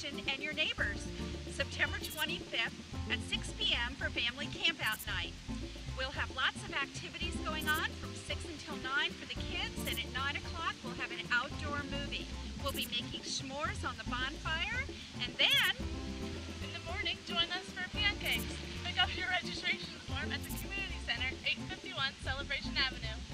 Reservation and your neighbors. September 25th at 6 p.m. for family campout night. We'll have lots of activities going on from 6 until 9 for the kids, and at 9 o'clock we'll have an outdoor movie. We'll be making s'mores on the bonfire, and then in the morning, join us for pancakes. Pick up your registration form at the Community Center, 851 Celebration Avenue.